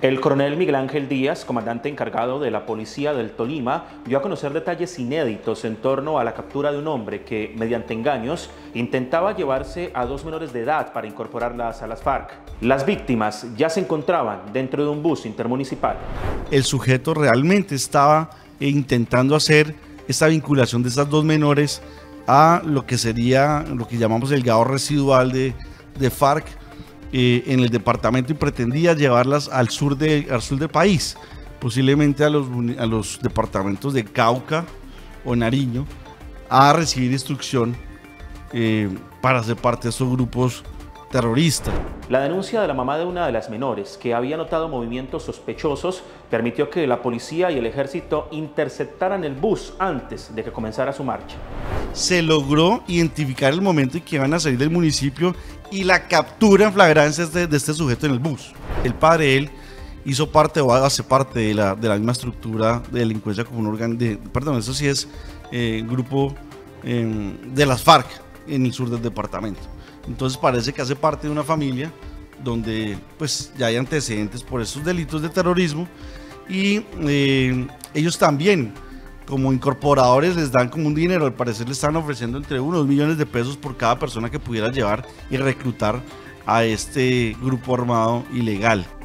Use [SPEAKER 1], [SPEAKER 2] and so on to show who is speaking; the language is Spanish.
[SPEAKER 1] El coronel Miguel Ángel Díaz, comandante encargado de la policía del Tolima, dio a conocer detalles inéditos en torno a la captura de un hombre que, mediante engaños, intentaba llevarse a dos menores de edad para incorporarlas a las FARC. Las víctimas ya se encontraban dentro de un bus intermunicipal.
[SPEAKER 2] El sujeto realmente estaba intentando hacer esta vinculación de estas dos menores a lo que sería lo que llamamos el gado residual de FARC en el departamento, y pretendía llevarlas al sur del país, posiblemente a los departamentos de Cauca o Nariño, a recibir instrucción para ser parte de estos grupos terroristas.
[SPEAKER 1] La denuncia de la mamá de una de las menores, que había notado movimientos sospechosos, permitió que la policía y el ejército interceptaran el bus antes de que comenzara su marcha.
[SPEAKER 2] Se logró identificar el momento en que iban a salir del municipio y la captura en flagrancia de este sujeto en el bus. El padre de él hizo parte o hace parte de la misma estructura de delincuencia como un órgano perdón, eso sí es grupo de las FARC en el sur del departamento. Entonces parece que hace parte de una familia donde pues ya hay antecedentes por esos delitos de terrorismo, y ellos también como incorporadores les dan como un dinero. Al parecer le están ofreciendo entre 1 o 2 millones de pesos por cada persona que pudiera llevar y reclutar a este grupo armado ilegal.